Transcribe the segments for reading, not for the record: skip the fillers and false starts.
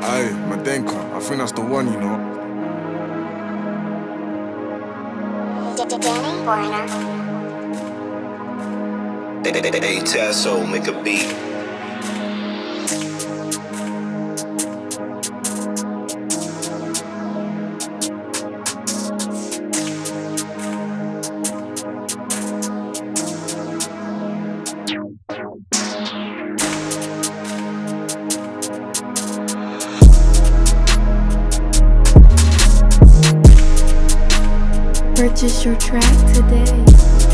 Aye, Madenka, I think that's the one, you know. DannyForeigner. Ayotasso, make a beat. Purchase your track today.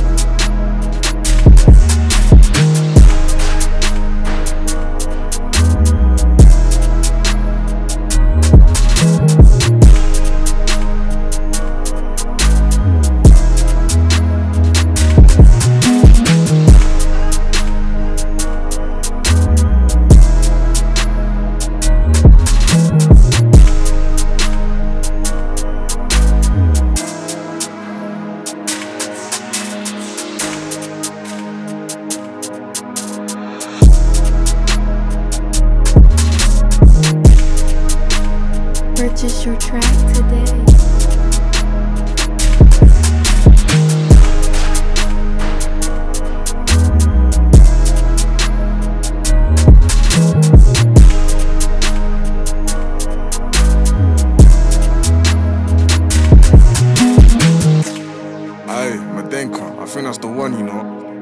Purchase your track today. Aye, Madenka, I think that's the one, you know.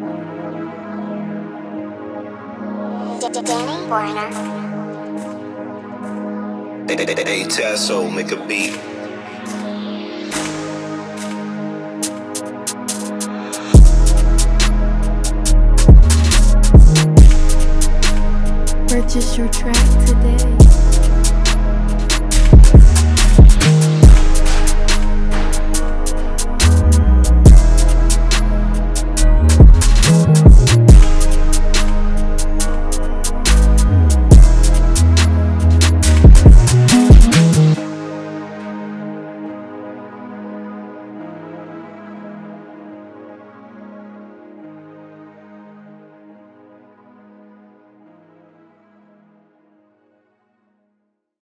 DannyForeigner. Ayotasso, make a beat. Purchase your track today.